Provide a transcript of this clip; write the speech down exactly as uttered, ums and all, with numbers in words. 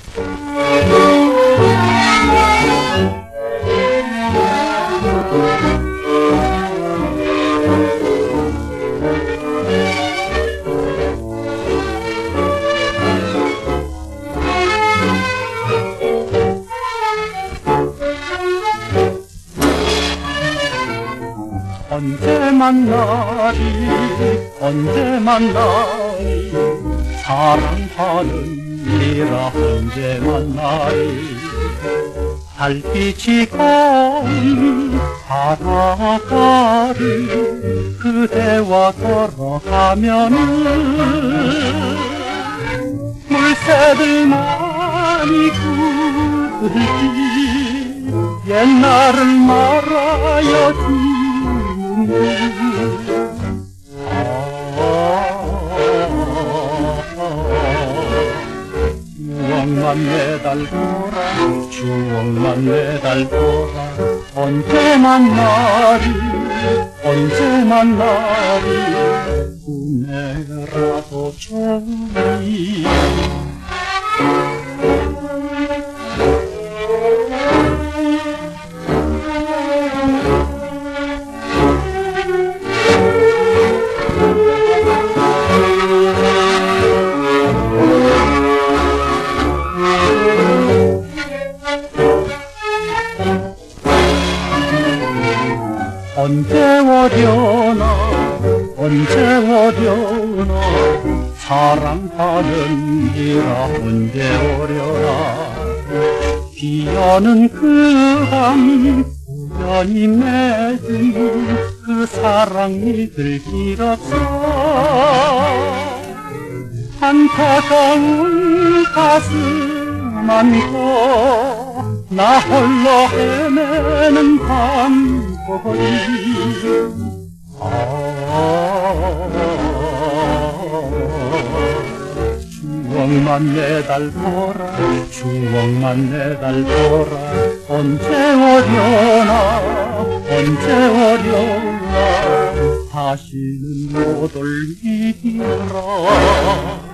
언제 만나리 언제 만나리 사랑하느니라 언제 만나리 달빛이 가운 바닷가를 그대와 걸어가면은 물새들만이 굴기 옛날을 말하여 추억만 내달보라 추억만 내달보라 언제 만나리 언제 만나리 꿈에라도 좋으니 언제 오려나 언제 오려나 사랑하는지라 언제 오려나 비오는 그 밤 우연히 맺은 그 사랑이 들길었어 안타까운 가슴 안고 나 홀로 헤매는 밤거리 아 추억만 내달보라 추억만 내달보라 언제 오려나 언제 오려나 다시는 못 올리리라